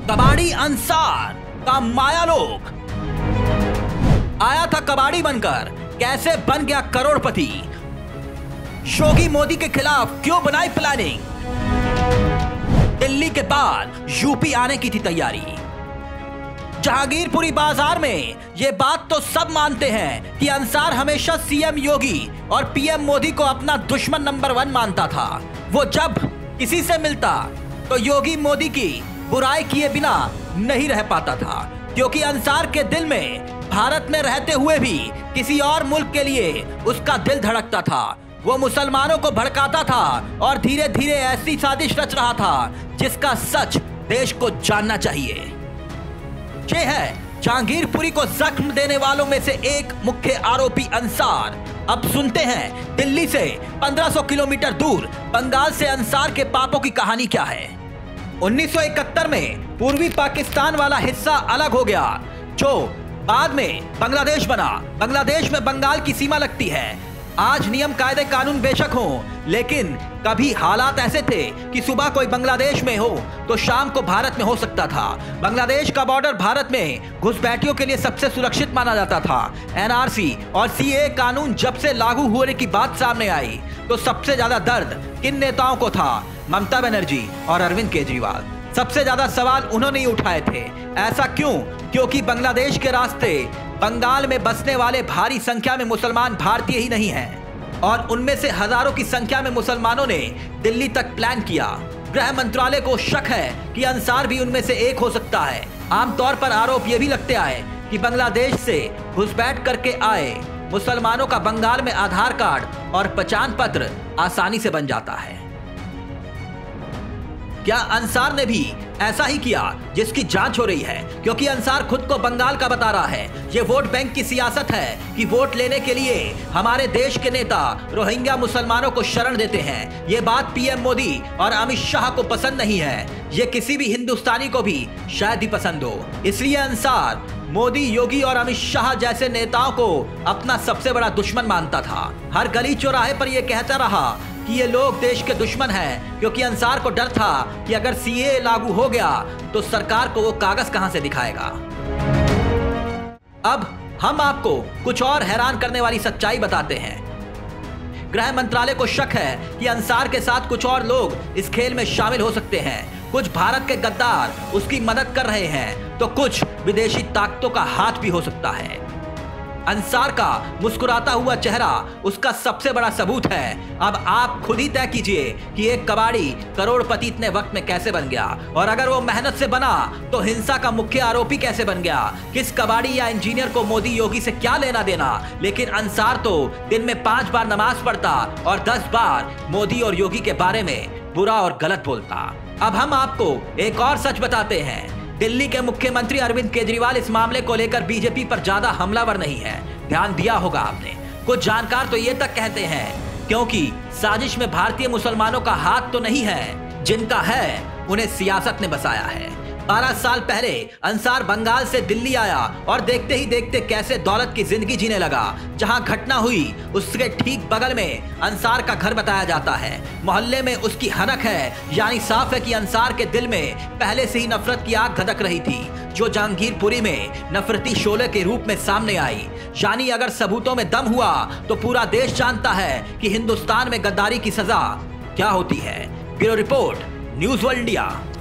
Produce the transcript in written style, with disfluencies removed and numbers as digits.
कबाड़ी अंसार का माया लोग आया था कबाड़ी बनकर, कैसे बन गया करोड़पति। योगी मोदी के खिलाफ क्यों बनाई प्लानिंग, दिल्ली के बाद यूपी आने की थी तैयारी। जहांगीरपुरी बाजार में ये बात तो सब मानते हैं कि अंसार हमेशा सीएम योगी और पीएम मोदी को अपना दुश्मन नंबर 1 मानता था। वो जब किसी से मिलता तो योगी मोदी की बुराई किए बिना नहीं रह पाता था, क्योंकि अंसार के दिल में भारत में रहते हुए भी किसी और मुल्क के लिए उसका दिल धड़कता था। वो मुसलमानों को भड़काता था और धीरे धीरे ऐसी साजिश रच रहा था जिसका सच देश को जानना चाहिए। ये है जहांगीरपुरी को जख्म देने वालों में से एक मुख्य आरोपी अंसार। अब सुनते हैं दिल्ली से 1500 किलोमीटर दूर बंगाल से अंसार के पापों की कहानी क्या है। 1971 में पूर्वी पाकिस्तान वाला हिस्सा अलग हो गया, जो बाद में बांग्लादेश बना। बांग्लादेश में बंगाल की सीमा लगती है। आज नियम कायदे कानून बेशक हों, लेकिन कभी हालात ऐसे थे कि सुबह कोई बांग्लादेश में हो तो शाम को भारत में हो सकता था। बांग्लादेश का बॉर्डर भारत में घुसपैठियों के लिए सबसे सुरक्षित माना जाता था। एनआरसी और सीए कानून जब से लागू होने की बात सामने आई तो सबसे ज्यादा दर्द किन नेताओं को था? ममता बनर्जी और अरविंद केजरीवाल। सबसे ज्यादा सवाल उन्होंने ही उठाए थे। ऐसा क्यों? क्योंकि बांग्लादेश के रास्ते बंगाल में बसने वाले भारी संख्या में मुसलमान भारतीय ही नहीं हैं, और उनमें से हजारों की संख्या में मुसलमानों ने दिल्ली तक प्लान किया। गृह मंत्रालय को शक है कि अंसार भी उनमें से एक हो सकता है। आमतौर पर आरोप यह भी लगते आए कि बांग्लादेश से घुसपैठ करके आए मुसलमानों का बंगाल में आधार कार्ड और पहचान पत्र आसानी से बन जाता है। क्या अंसार ने भी ऐसा ही किया, जिसकी जांच हो रही है? क्योंकि अंसार खुद को बंगाल का बता रहा है। ये वोट बैंक की सियासत है कि वोट लेने के लिए हमारे देश के नेता रोहिंग्या मुसलमानों को शरण देते हैं। ये बात पीएम मोदी और अमित शाह को पसंद नहीं है। ये किसी भी हिंदुस्तानी को भी शायद ही पसंद हो। इसलिए अंसार मोदी, योगी और अमित शाह जैसे नेताओं को अपना सबसे बड़ा दुश्मन मानता था। हर गली चौराहे पर यह कहता रहा कि ये लोग देश के दुश्मन हैं, क्योंकि अंसार को डर था कि अगर सीए लागू हो गया तो सरकार को वो कागज कहां से दिखाएगा। अब हम आपको कुछ और हैरान करने वाली सच्चाई बताते हैं। गृह मंत्रालय को शक है कि अंसार के साथ कुछ और लोग इस खेल में शामिल हो सकते हैं। कुछ भारत के गद्दार उसकी मदद कर रहे हैं, तो कुछ विदेशी ताकतों का हाथ भी हो सकता है। अंसार का मुस्कुराता हुआ चेहरा उसका सबसे बड़ा सबूत है। अब आप खुद ही तय कीजिए कि एक कबाड़ी करोड़पति इतने वक्त में कैसे बन गया, और अगर वो मेहनत से बना तो हिंसा का मुख्य आरोपी कैसे बन गया? किस कबाड़ी या इंजीनियर को मोदी योगी से क्या लेना देना? लेकिन अंसार तो दिन में 5 बार नमाज पढ़ता और 10 बार मोदी और योगी के बारे में बुरा और गलत बोलता। अब हम आपको एक और सच बताते हैं। दिल्ली के मुख्यमंत्री अरविंद केजरीवाल इस मामले को लेकर बीजेपी पर ज्यादा हमलावर नहीं है। ध्यान दिया होगा आपने। कुछ जानकार तो ये तक कहते हैं क्योंकि साजिश में भारतीय मुसलमानों का हाथ तो नहीं है, जिनका है उन्हें सियासत ने बसाया है। 12 साल पहले अंसार बंगाल से दिल्ली आया और देखते ही देखते कैसे दौलत की जिंदगी जीने लगा। जहां घटना हुई उसके ठीक बगल में अंसार का घर बताया जाता है। मोहल्ले में उसकी हनक है, यानी साफ है कि अंसार के दिल में पहले से ही नफरत की आग धधक रही थी, जो जहांगीरपुरी में नफरती शोले के रूप में सामने आई। यानी अगर सबूतों में दम हुआ तो पूरा देश जानता है कि हिंदुस्तान में गद्दारी की सजा क्या होती है। Bureau report, news world India.